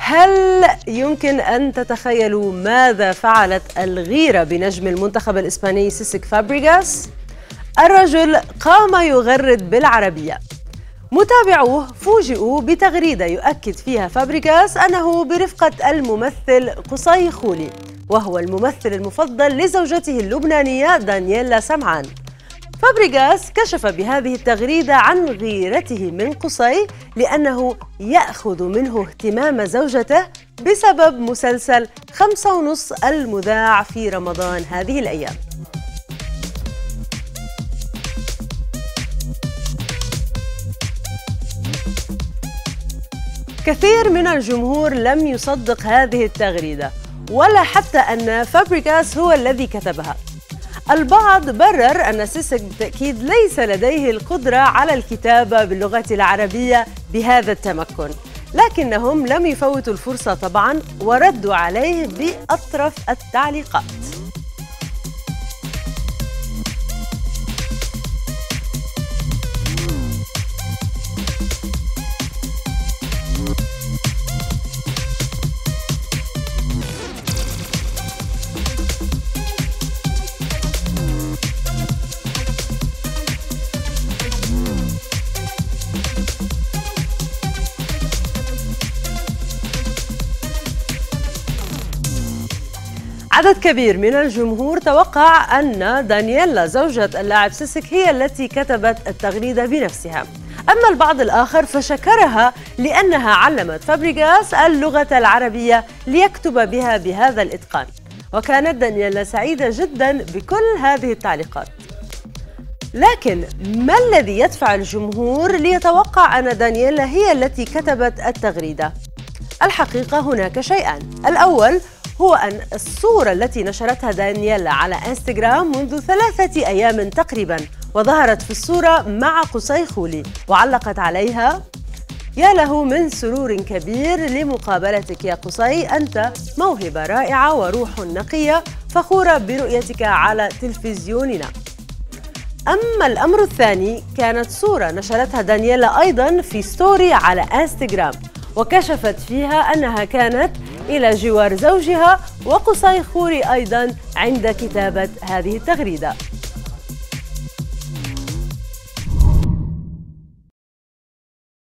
هل يمكن أن تتخيلوا ماذا فعلت الغيرة بنجم المنتخب الإسباني سيسك فابريغاس؟ الرجل قام يغرد بالعربية. متابعوه فوجئوا بتغريدة يؤكد فيها فابريغاس أنه برفقة الممثل قصي خولي، وهو الممثل المفضل لزوجته اللبنانية دانييلا سمعان. فابريغاس كشف بهذه التغريدة عن غيرته من قصي لأنه يأخذ منه اهتمام زوجته بسبب مسلسل 5:30 المذاع في رمضان هذه الأيام. كثير من الجمهور لم يصدق هذه التغريدة ولا حتى أن فابريغاس هو الذي كتبها. البعض برر أن سيسك بالتأكيد ليس لديه القدرة على الكتابة باللغة العربية بهذا التمكن، لكنهم لم يفوتوا الفرصة طبعاً وردوا عليه بأطرف التعليقات. عدد كبير من الجمهور توقع أن دانييلا زوجة اللاعب سيسك هي التي كتبت التغريدة بنفسها، أما البعض الآخر فشكرها لأنها علمت فابريغاس اللغة العربية ليكتب بها بهذا الإتقان. وكانت دانييلا سعيدة جدا بكل هذه التعليقات. لكن ما الذي يدفع الجمهور ليتوقع أن دانييلا هي التي كتبت التغريدة؟ الحقيقة هناك شيئان. الأول هو أن الصورة التي نشرتها دانييلا على انستغرام منذ 3 أيام تقريبا، وظهرت في الصورة مع قصي خولي وعلقت عليها: يا له من سرور كبير لمقابلتك يا قصي، أنت موهبة رائعة وروح نقية، فخورة برؤيتك على تلفزيوننا. أما الأمر الثاني كانت صورة نشرتها دانييلا أيضا في ستوري على انستغرام، وكشفت فيها أنها كانت إلى جوار زوجها وقصي خولي أيضا عند كتابة هذه التغريدة.